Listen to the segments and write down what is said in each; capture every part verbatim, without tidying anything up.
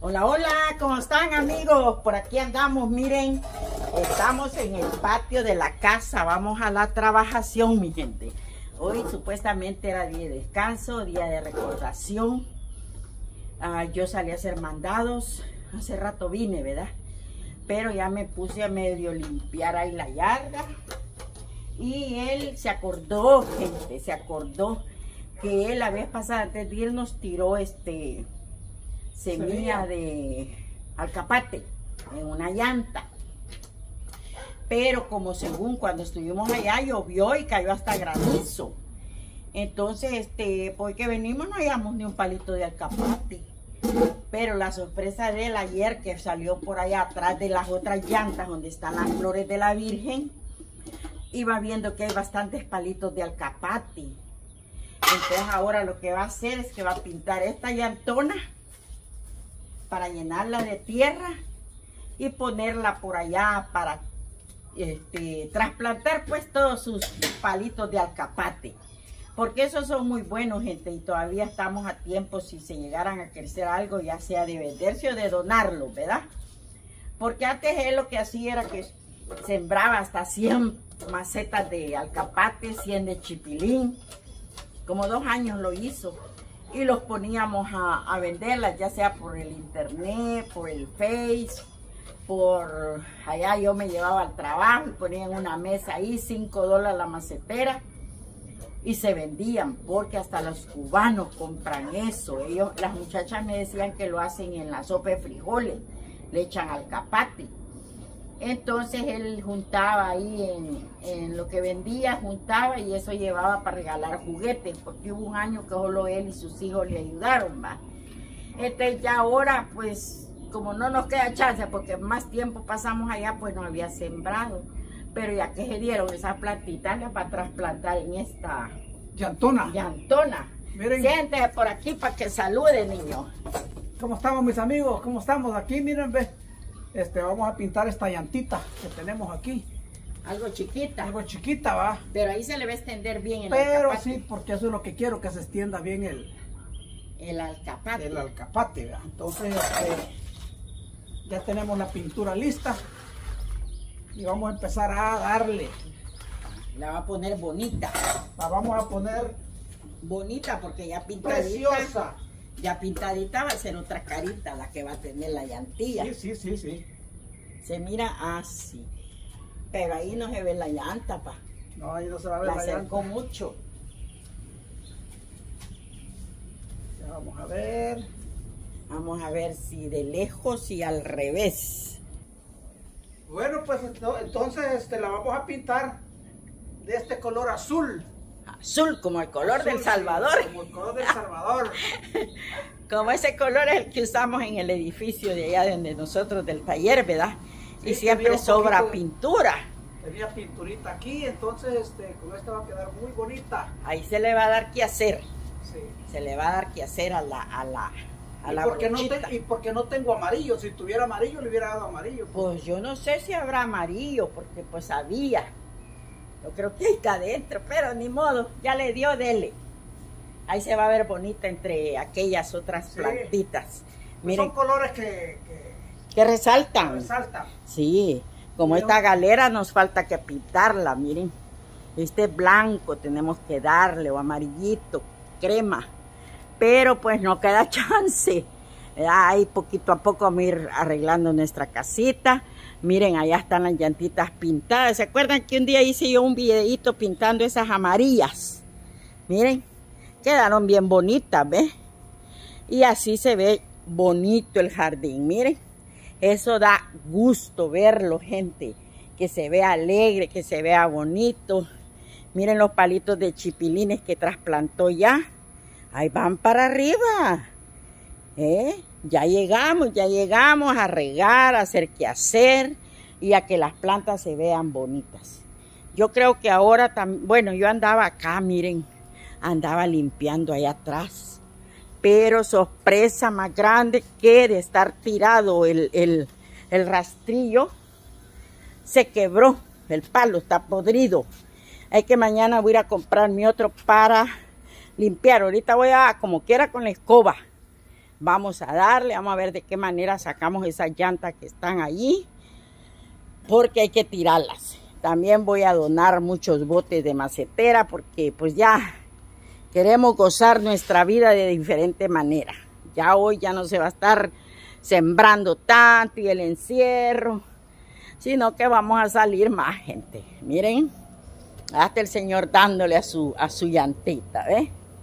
Hola, hola, ¿cómo están, amigos? Por aquí andamos, miren, estamos en el patio de la casa, vamos a la trabajación, mi gente. Hoy supuestamente era día de descanso, día de recordación. Uh, yo salí a hacer mandados, hace rato vine, ¿verdad? Pero ya me puse a medio limpiar ahí la yarda. Y él se acordó, gente, se acordó que él la vez pasada, antes de ir, nos tiró este... semilla de alcapate en una llanta, pero como según cuando estuvimos allá llovió y cayó hasta granizo, entonces este porque venimos no hallamos ni un palito de alcapate, pero la sorpresa de él ayer que salió por allá atrás de las otras llantas donde están las flores de la Virgen, iba viendo que hay bastantes palitos de alcapate. Entonces ahora lo que va a hacer es que va a pintar esta llantona para llenarla de tierra y ponerla por allá para este, trasplantar pues todos sus palitos de alcapate, porque esos son muy buenos, gente, y todavía estamos a tiempo si se llegaran a crecer algo, ya sea de venderse o de donarlo, ¿verdad? Porque antes él lo que hacía era que sembraba hasta cien macetas de alcapate, cien de chipilín, como dos años lo hizo. Y los poníamos a, a venderlas, ya sea por el internet, por el Face, por allá yo me llevaba al trabajo y ponía en una mesa ahí, cinco dólares la macetera, y se vendían, porque hasta los cubanos compran eso. Ellos, las muchachas me decían que lo hacen en la sopa de frijoles, le echan alcapate. Entonces él juntaba ahí en, en lo que vendía, juntaba y eso llevaba para regalar juguetes, porque hubo un año que solo él y sus hijos le ayudaron más. Entonces ya ahora pues como no nos queda chance porque más tiempo pasamos allá, pues no había sembrado, pero ya que se dieron esas plantitas las va a trasplantar en esta llantona. llantona. Miren, siéntese por aquí para que salude, niño. ¿Cómo estamos, mis amigos? ¿Cómo estamos aquí? Miren, ve. Este, vamos a pintar esta llantita que tenemos aquí. Algo chiquita. Algo chiquita, va. Pero ahí se le va a extender bien el Pero alcapate. sí, porque eso es lo que quiero, que se extienda bien el, El alcapate. el alcapate, ¿verdad? Entonces, este, ya tenemos la pintura lista. Y vamos a empezar a darle. La va a poner bonita. La vamos a poner bonita porque ya pintadita. preciosa. Ya pintadita va a ser otra carita la que va a tener la llantilla. Sí, sí, sí, sí. Se mira así. Pero ahí no se ve la llanta, pa. No, ahí no se va a ver la la llanta. acercó mucho. Ya vamos a ver. Vamos a ver si de lejos y al revés. Bueno, pues entonces este, la vamos a pintar de este color azul. Azul, como el color Azul, del Salvador. Como el color del Salvador. Como ese color es el que usamos en el edificio de allá donde nosotros del taller, ¿verdad? Sí, y siempre sobra de, pintura. Tenía pinturita aquí, entonces este, con esta va a quedar muy bonita. Ahí se le va a dar que hacer. Sí. Se le va a dar que hacer a la a la a ¿Y, la porque no brochita. te, y porque no tengo amarillo. Si tuviera amarillo le hubiera dado amarillo. Pues yo no sé si habrá amarillo, porque pues había. Yo creo que ahí está adentro, pero ni modo, ya le dio, dele. Ahí se va a ver bonita entre aquellas otras sí. plantitas. Pues miren, son colores que, que, que resaltan. que resaltan. Sí, como Pero, esta galera nos falta que pintarla, miren. Este blanco tenemos que darle, o amarillito, crema. Pero pues no queda chance. Ahí poquito a poco vamos a ir arreglando nuestra casita. Miren, allá están las llantitas pintadas. ¿Se acuerdan que un día hice yo un videito pintando esas amarillas? Miren, quedaron bien bonitas, ¿ves? Y así se ve bonito el jardín, miren. Eso da gusto verlo, gente. Que se vea alegre, que se vea bonito. Miren los palitos de chipilines que trasplantó ya. Ahí van para arriba. ¿Eh? Ya llegamos, ya llegamos a regar, a hacer qué hacer y a que las plantas se vean bonitas. Yo creo que ahora también, bueno, yo andaba acá, miren, andaba limpiando allá atrás, pero sorpresa más grande que de estar tirado el, el, el rastrillo, se quebró, el palo está podrido. Hay que mañana voy a ir a comprar mi otro para limpiar. Ahorita voy a, como quiera, con la escoba. vamos a darle, vamos a ver de qué manera sacamos esas llantas que están allí, porque hay que tirarlas. También voy a donar muchos botes de macetera, porque pues ya queremos gozar nuestra vida de diferente manera. Ya hoy ya no se va a estar sembrando tanto y el encierro, sino que vamos a salir más, gente. Miren, hasta el Señor dándole a su, a su llantita, ¿ves?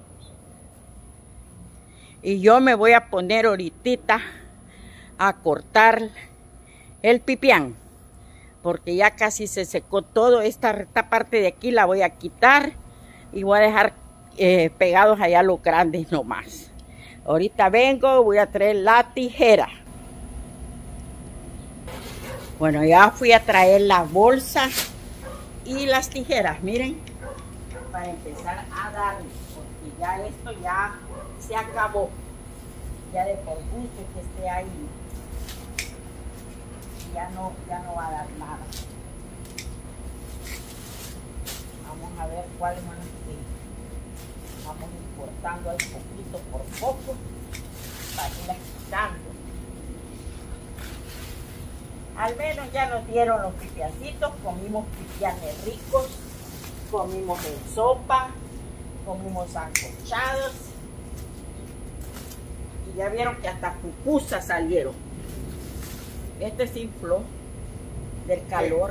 Y yo me voy a poner ahorita a cortar el pipián, porque ya casi se secó todo. Esta, esta parte de aquí la voy a quitar y voy a dejar eh, pegados allá los grandes nomás. Ahorita vengo, voy a traer la tijera. Bueno, ya fui a traer la bolsa y las tijeras, miren, para empezar a darle, porque ya esto ya se acabó, ya de por gusto que esté ahí, ya no, ya no va a dar nada. Vamos a ver cuáles van a ser. Vamos cortando ahí poquito por poco para irlas quitando. Al menos ya nos dieron los pipiancitos, comimos pipianes ricos, comimos en sopa, comimos sancochados. Y ya vieron que hasta pupusas salieron. Este se infló del calor.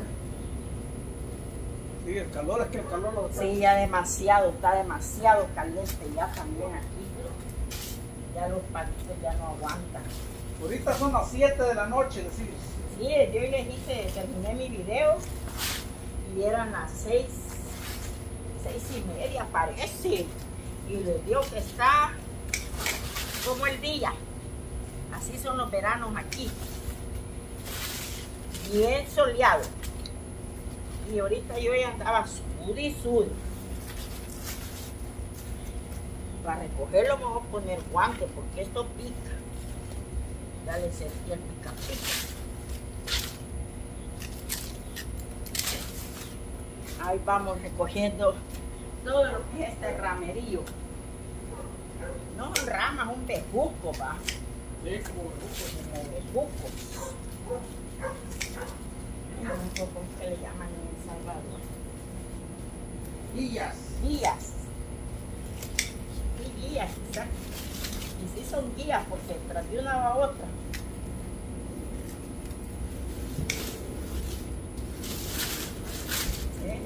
Sí, el calor es que el calor lo... Sí, ya demasiado, está demasiado caliente ya también aquí. Ya los palitos ya no aguantan. Ahorita son las siete de la noche, decís. Sí, yo les hice, terminé mi video y eran las seis, seis y media parece. Y les digo que está como el día. Así son los veranos aquí. Bien soleado. Y ahorita yo ya andaba sud y sud. Para recogerlo me voy a poner guantes porque esto pica. Ya le sentí el pica pica. Ahí vamos recogiendo todo lo que es este ramerillo. No son ramas, un bejuco, va. Sí, como bejuco. Como bejuco. No sé cómo se le llaman en El Salvador. Guías. Guías. Y guías, quizás. Y sí son guías porque tras de una va a otra. ¿Sí?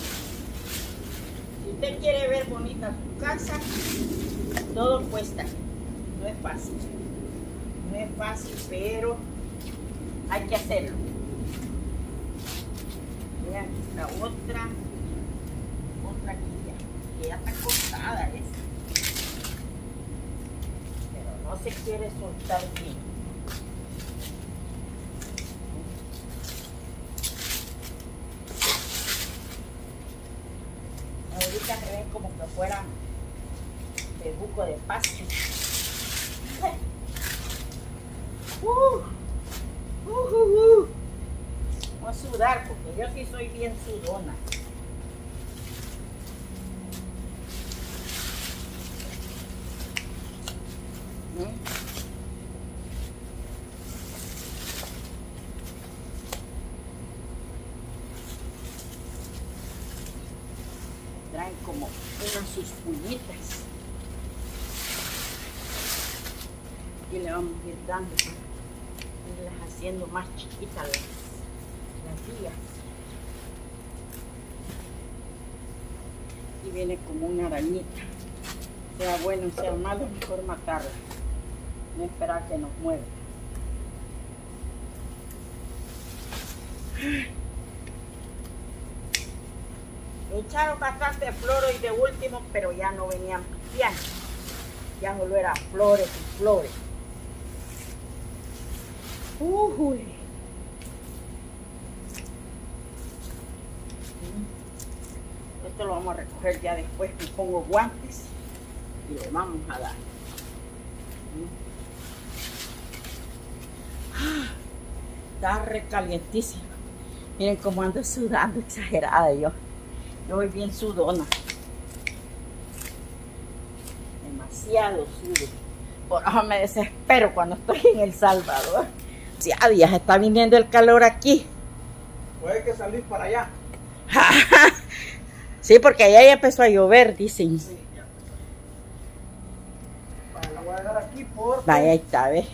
Si usted quiere ver bonita su casa, todo cuesta. No es fácil. No es fácil, pero hay que hacerlo. Vean, esta otra, otra guía, que ya está cortada esa. Pero no se quiere soltar bien. Ahorita se ven como que fuera bejuco de pasto. Uh, uh, uh, uh. Voy a sudar porque yo sí soy bien sudona. ¿Mm? Traen como unas sus puñitas. Y le vamos a ir dando, irlas haciendo más chiquitas las, las guías. Y viene como una arañita. Sea bueno, sea malo, mejor matarla. No esperar que nos muerda. Echaron bastante floro y de último, pero ya no venían pipianes. Ya solo eran flores y flores. Uy. Esto lo vamos a recoger ya después que pongo guantes y le vamos a dar. Está recalientísimo. Miren cómo ando sudando, exagerada yo. Yo voy bien sudona. Demasiado sudo. Por eso me desespero cuando estoy en El Salvador. Ya días está viniendo el calor aquí. Puede que salir para allá. Sí, porque allá ya empezó a llover, dicen. Sí, ya. Vale, la voy a dejar aquí porque... Vaya, ahí está, ¿ves?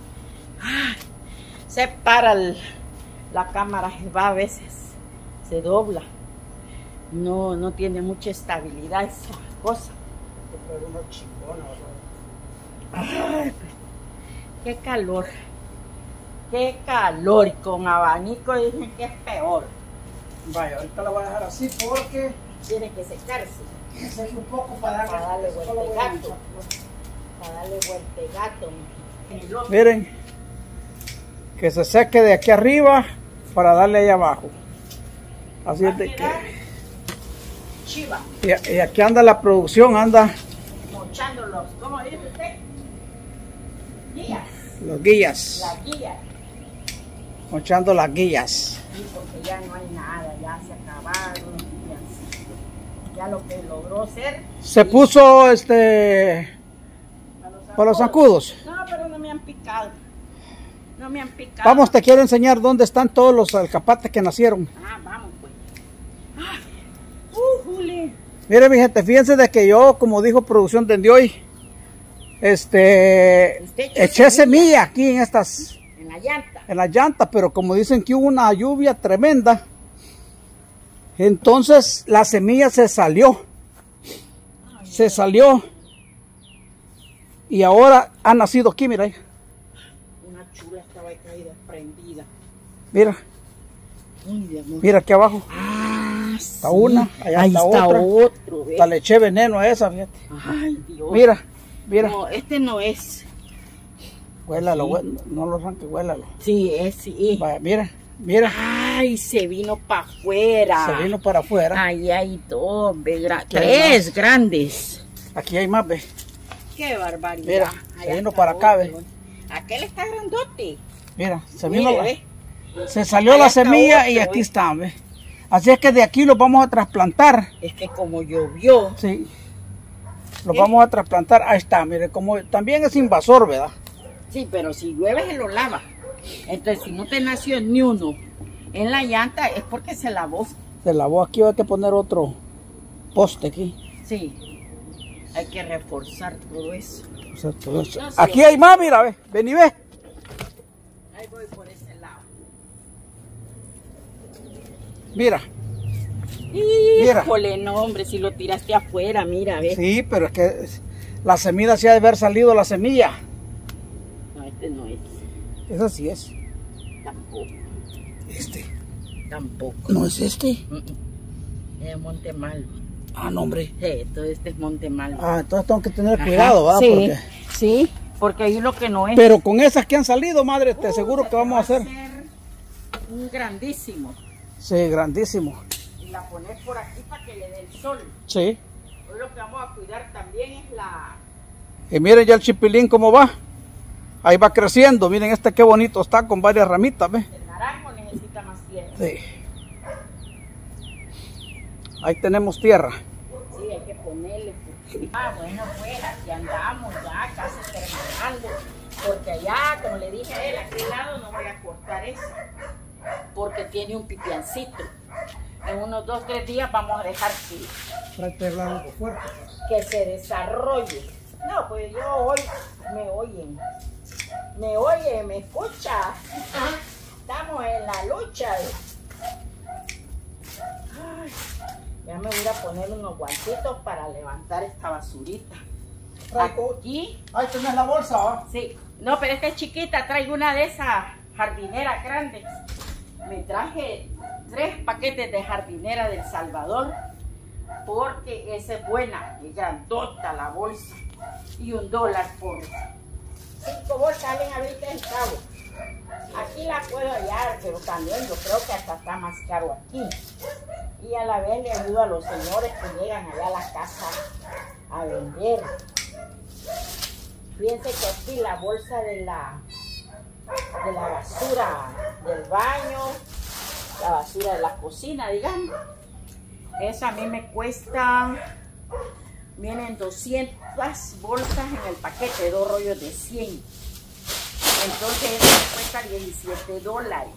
Se para el, la cámara, va a veces, se dobla. No, no tiene mucha estabilidad esa cosa. Pero una chingona, Ay, pues, qué calor. Qué calor. Y con abanico dicen que es peor. Vaya, ahorita la voy a dejar así porque Tiene que secarse. se seque un poco para darle, Para darle solo vuelta voy a gato. echar. Para darle vuelta gato. El otro. Miren, que se seque de aquí arriba para darle ahí abajo. Así Va es a de quedar que... chiva. Y, y aquí anda la producción, anda Mochándolos. ¿Cómo dice usted? Guías. los guías, La guía. mochando las guías. Sí, porque ya no hay nada, ya se acabaron, ya, ya lo que logró ser. Se sí, puso este para para los zancudos. No, pero no me han picado. No me han picado. Vamos, te quiero enseñar dónde están todos los alcapates que nacieron. Ah, vamos pues. Ah, uh, Juli. Mire mi gente, fíjense de que yo, como dijo producción de hoy, este, Usted echó eché semilla. semilla aquí en estas, En la llanta. en las llantas, pero como dicen que hubo una lluvia tremenda, entonces la semilla se salió, Ay, se salió y ahora ha nacido aquí, mira, ahí. una chula estaba ahí caída, prendida. Mira, Ay, de amor. mira aquí abajo, Ah, está sí. una, allá Ahí está, está otra, otro, ¿ves? hasta le eché veneno a esa, fíjate. Ay, Dios. Mira, mira, No, este no es. huélalo, sí. hué- no lo arranque, huélalo. Sí, es sí. Vaya, mira, mira, Ay, se vino para afuera. se vino para afuera. Ahí hay dos, ve, gra- Aquí hay tres más. grandes. Aquí hay más, ve. Qué barbaridad. Mira, se Allá vino está para acá, otro. ve. Aquel está grandote. Mira, se Mire, vino, la- ve. se salió Allá la está semilla y otro, aquí ve. están, ve. Así es que de aquí los vamos a trasplantar. Es que como llovió. Sí. Los ¿Qué? vamos a trasplantar. Ahí está, mire, como también es invasor, ¿verdad? Sí, pero si llueve se lo lava. Entonces, si no te nació ni uno en la llanta, es porque se lavó. Se lavó aquí, hay que poner otro poste aquí. Sí. Hay que reforzar todo eso. O sea, todo eso. No, sí, Aquí yo- hay más, mira, ve. Ven y ve. Ahí voy por ese lado. Mira. Mira. Híjole, no, hombre, si lo tiraste afuera, mira, ve. Sí, pero es que la semilla sí ha de haber salido la semilla. No, este no es. Esa sí es. Tampoco. Este. Tampoco. ¿No es este? Mm, mm. Es Monte Malo. Ah, no, hombre. Sí, todo este es Monte Malo. Ah, entonces tengo que tener Ajá, cuidado, ¿verdad? Sí, Porque... sí, porque ahí lo que no es. Pero con esas que han salido, madre, te aseguro Uh, que vamos a hacer. un grandísimo. Sí, grandísimo. Y la pones por aquí para que le dé el sol. Sí. Hoy lo que vamos a cuidar también es la... Y miren ya el chipilín cómo va. Ahí va creciendo. Miren este qué bonito está con varias ramitas, ¿ves? El naranjo necesita más tierra. Sí. Ahí tenemos tierra. Sí, hay que ponerle. Porque... Ah, bueno, pues aquí andamos ya casi terminando. Porque allá, como le dije a él, a aquel lado no voy a cortar eso. Porque tiene un pipiancito. En unos dos, tres días vamos a dejar que, algo fuerte. que se desarrolle. No, pues yo hoy me oyen. Me oye, me escucha. Estamos en la lucha. Ay, ya me voy a poner unos guantitos para levantar esta basurita. Aquí, Ahí tenés la bolsa, ¿va? sí. No, pero esta es chiquita. Traigo una de esas jardineras grandes. Me traje tres paquetes de jardinera del Salvador. Porque esa es buena. Es grandota la bolsa. Y un dólar por cinco bolsas salen a veinte centavos. Aquí la puedo hallar, pero también yo creo que hasta está más caro aquí. Y a la vez le ayudo a los señores que llegan allá a la casa a vender. Fíjense que aquí la bolsa de la, de la basura del baño, la basura de la cocina, digamos, esa a mí me cuesta vienen doscientas bolsas en el paquete, dos rollos de cien. Entonces eso cuesta diecisiete dólares.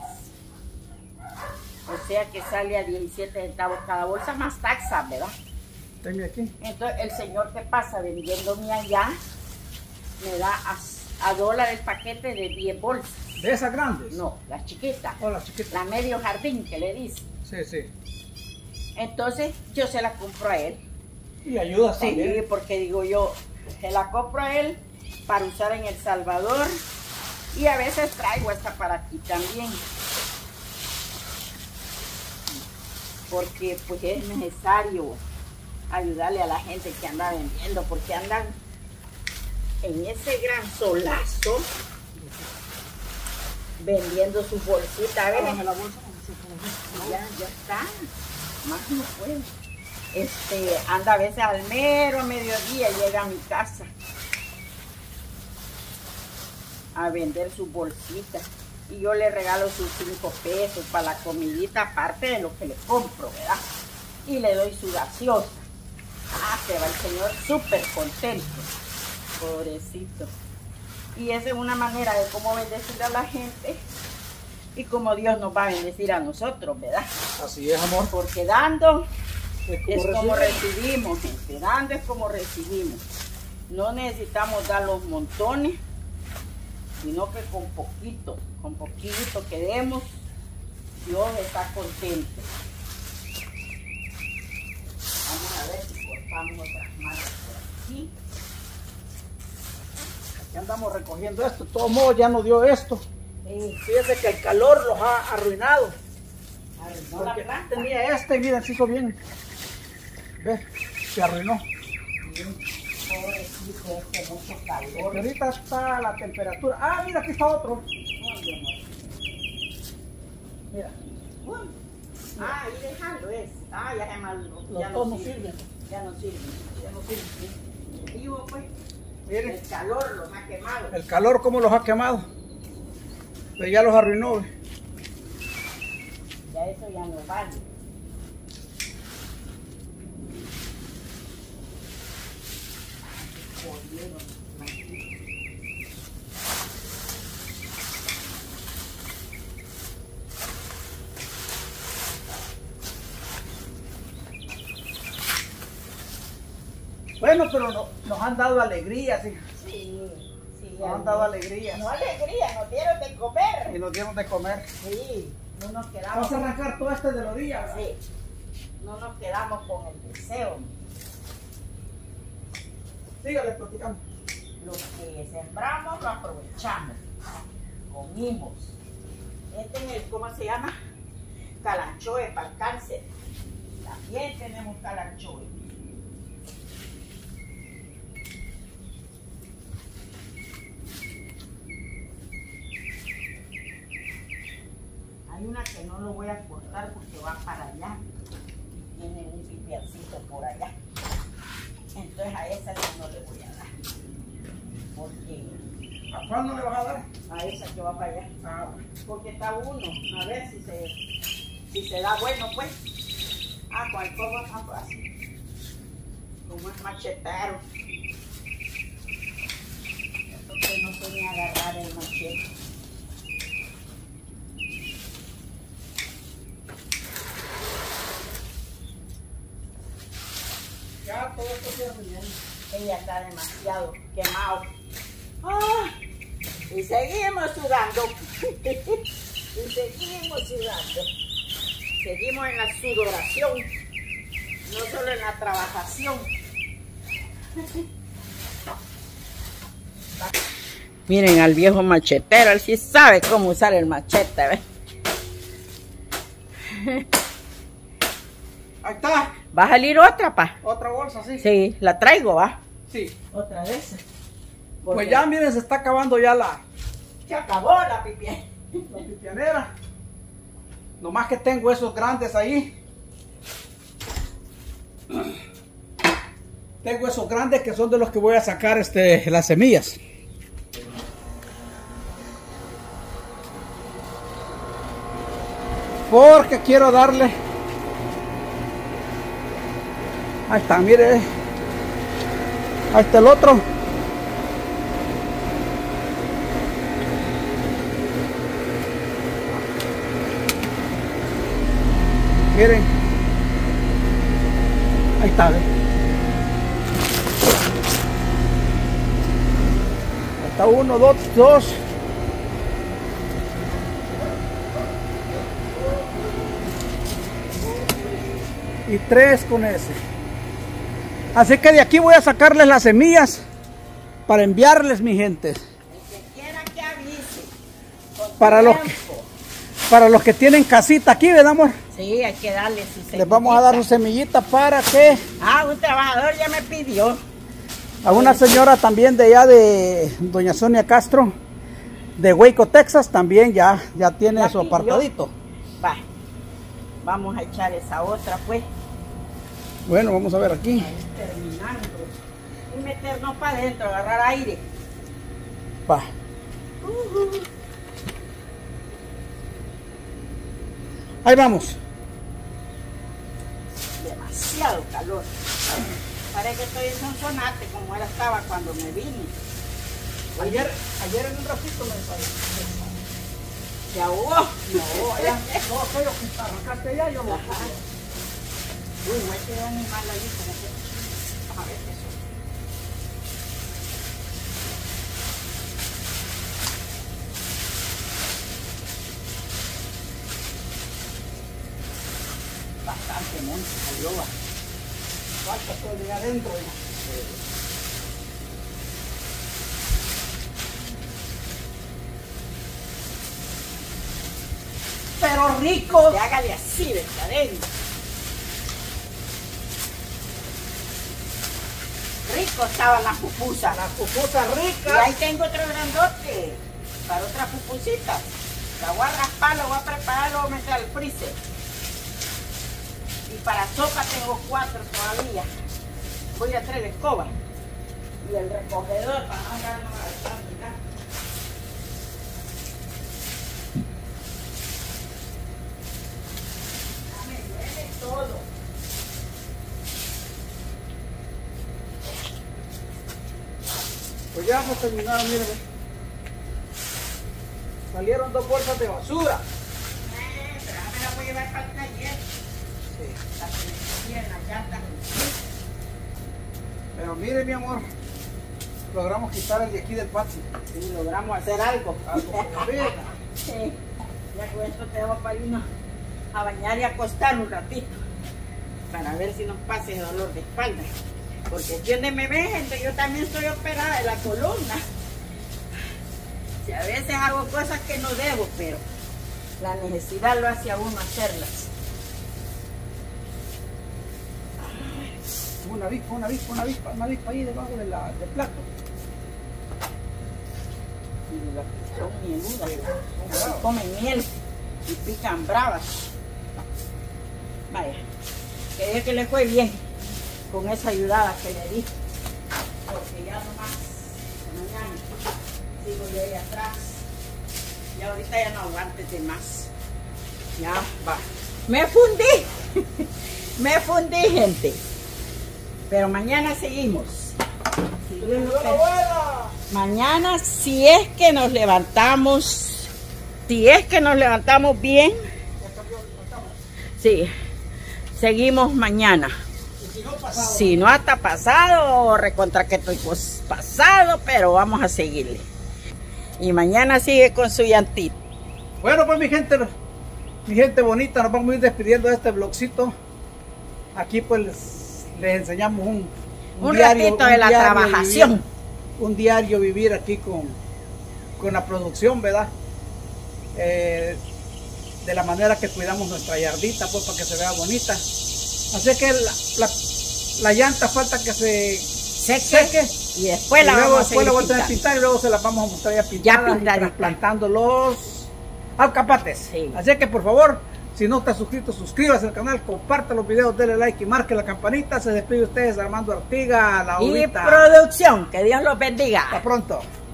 O sea que sale a diecisiete centavos cada bolsa más taxas, ¿verdad? Tenme aquí. Entonces el señor que pasa vendiéndome allá me da a, a dólar el paquete de diez bolsas. ¿De esas grandes? No, las chiquitas. Oh, las chiquitas. La medio jardín que le dice. Sí, sí. Entonces yo se la compro a él. Y ayuda Sí, también. porque digo yo, se la compro a él para usar en El Salvador y a veces traigo esta para aquí también. Porque pues es necesario ayudarle a la gente que anda vendiendo, porque andan en ese gran solazo vendiendo sus bolsitas. A ver, Hágame la bolsa. ya, ya está, más no puedo. Este, anda a veces al mero mediodía, llega a mi casa a vender sus bolsitas y yo le regalo sus cinco pesos para la comidita aparte de lo que le compro, ¿verdad? Y le doy su gaseosa. Ah, se va el señor súper contento, pobrecito. Y esa es una manera de cómo bendecir a la gente y cómo Dios nos va a bendecir a nosotros, ¿verdad? Así es, amor. Porque dando Es es como como recibir. recibimos, gente. Dando es como recibimos. No necesitamos dar los montones, sino que con poquito, con poquito que demos, Dios está contento. Vamos a ver si cortamos otras manos por aquí. Aquí andamos recogiendo esto. De todos modos ya nos dio esto. Sí. Fíjense que el calor los ha arruinado. Arruinó la Porque planta. tenía este y miren, se hizo bien. Ve, se arruinó. Pobrecito, este mucho Porque calor. ahorita está la temperatura. Ah, mira, aquí está otro. Mira, Uy. Ah, ahí dejando es. Ah, ya se mal. los Ya dos no no sirve. sirven. Ya no sirve. Ya no sirve. Vivo pues. Miren, El calor los ha quemado. el calor cómo los ha quemado. Pero ya los arruinó. Ve. Ya eso ya no vale. Jodieron, maldito. Bueno, pero no- nos han dado alegría, sí. Sí, sí. Nos han dado alegría. No alegría, nos dieron de comer. Y nos dieron de comer. Sí, no nos quedamos. Vamos a arrancar todo este de la orilla. ¿verdad? Sí, no nos quedamos con el deseo. Sígale platicando. Lo que sembramos lo aprovechamos, comimos. Este es el, ¿cómo se llama? Calanchoe para el cáncer. También tenemos calanchoe. Hay una que no lo voy a cortar porque va para allá. Tiene un pipiacito por allá. Entonces a esa sí no le voy a dar. Porque ¿A cuál no le vas a dar? a esa que va para allá. Ah, bueno. Porque está uno. A ver si se, si se da bueno, pues. Ah, con el fuego más fácil. Como es machetero. Entonces no sé ni agarrar el machete. Ya todo esto se arruinó. Ella está demasiado quemado. ¡Ah! Y seguimos sudando. Y seguimos sudando. Seguimos en la sudoración. No solo en la trabajación. Miren al viejo machetero, él sí sabe cómo usar el machete, ¿ves? Ahí está. ¿Va a salir otra, pa? Otra bolsa, sí. Sí, la traigo, ¿va? Sí. Otra vez. Pues ya miren, se está acabando ya la, se acabó la pipián. la pipianera. Nomás que tengo esos grandes ahí. Tengo esos grandes que son de los que voy a sacar este, las semillas. Porque quiero darle. Ahí está, mire. Ahí está el otro. Miren. Ahí está, ¿ves? Ahí está uno, dos, dos. Y tres con ese. Así que de aquí voy a sacarles las semillas para enviarles, mi gente. El que quiera que avise. Para los que, para los que tienen casita aquí, ¿verdad, amor? Sí, hay que darle su semillita. Les vamos a dar sus semillitas para que... Ah, un trabajador ya me pidió. A una señora también de allá de doña Sonia Castro, de Waco, Texas, también ya, ya tiene Ya su pidió. apartadito. Va, vamos a echar esa otra, pues. Bueno, vamos a ver aquí. Ahí terminando. Y meternos para adentro, agarrar aire. Va. Uh-huh. Ahí vamos. Demasiado calor. Parece que estoy en Sonsonate como era estaba cuando me vine. Ayer, ayer en un ratito me salió. ¿Se ahogó? No, allá, no, aquello que arrancaste allá, yo lo... Uy, voy a quedar animal ahí como que... A ver qué son. Bastante monte salió, va. Falta todo de adentro. ¿No? Pero rico. Que hágale así de adentro. Rico estaban las pupusas. Las pupusas Y ricas. ahí tengo otro grandote para otra pupusita. La voy a raspar, la voy a preparar, la voy a meter al freezer. Y para sopa tengo cuatro todavía. Voy a traer la escoba y el recogedor para no andar malgastando, ¿verdad? Ya me duele todo. Pues ya hemos terminado, miren. Salieron dos bolsas de basura. Eh, pero ya me la voy a llevar para el taller. Sí. La que me cogí en la llanta. Pero mire, mi amor, logramos quitar el de aquí del patio. Y logramos hacer algo. Algo que nos venga. Sí. Ya con esto te vamos para irnos a bañar y a acostar un ratito. Para ver si nos pasa el dolor de espalda. Porque aquí donde me ven, gente, yo también estoy operada de la columna. Y a veces hago cosas que no debo, pero la necesidad lo hace a uno hacerlas. Una avispa, una avispa, una avispa, una avispa ahí debajo de la, del plato. Y las que son mieludas, así comen miel y pican bravas. Vaya, que es que le fue bien con esa ayudada que le di. Porque ya nomás mañana sigo yo ahí atrás. Y ahorita ya no aguantes de más. Ya va. Me fundí. Me fundí, gente. Pero mañana seguimos. Si Dios lo permite. Mañana, si es que nos levantamos, si es que nos levantamos bien, sí, seguimos mañana. Si no hasta pasado, recontra que estoy pues pasado, pero vamos a seguirle. Y mañana sigue con su llantita. Bueno, pues mi gente, mi gente bonita, nos vamos a ir despidiendo de este vlogcito. Aquí pues les, les enseñamos un, Un, un diario, ratito de un la trabajación. Vivir, un diario vivir aquí con, con la producción, ¿verdad? Eh, de la manera que cuidamos nuestra yardita, pues para que se vea bonita. Así que la, la, la llanta falta que se seque, seque y después y la luego, vamos después a la voy a pintar. pintar y luego se las vamos a mostrar ya pintadas, ya trasplantando los alcapates. Sí. Así que por favor, si no está suscrito, suscríbase al canal, comparta los videos, denle like y marque la campanita. Se despide ustedes Armando Artiga, la Y Ovita. producción, que Dios los bendiga. Hasta pronto.